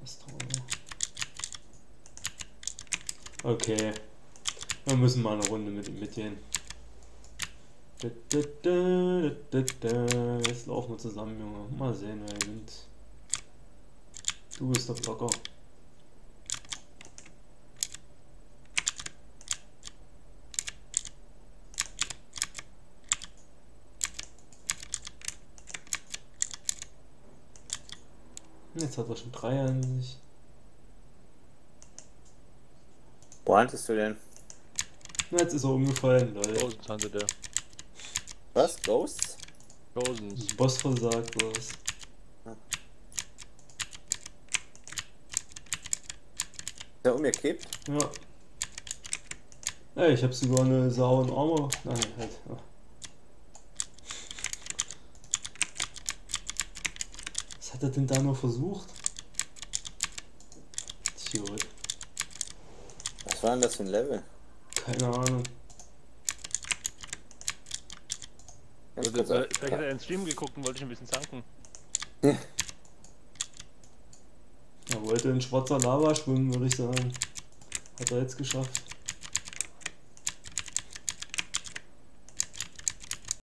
Okay. Wir müssen mal eine Runde mit ihm mitgehen. Jetzt laufen wir zusammen, Junge. Mal sehen, wer gewinnt. Du bist der Blocker. Jetzt hat er schon 3 an sich. Wo hattest du denn? Jetzt ist er umgefallen, Leute. Ghosts hatte der. Was? Ghosts? Ghosts. Boss versagt was. Ist der umgekippt? Ja. Ey, ich hab sogar eine Sau und Armor. Nein, halt. Ja. Was hat er denn da noch versucht? Idiot. Was war denn das für ein Level? Keine Ahnung. Ganz Vielleicht kurz, hat er in den Stream geguckt und wollte ich ein bisschen zanken. Er wollte in schwarzer Lava schwimmen, würde ich sagen. Hat er jetzt geschafft.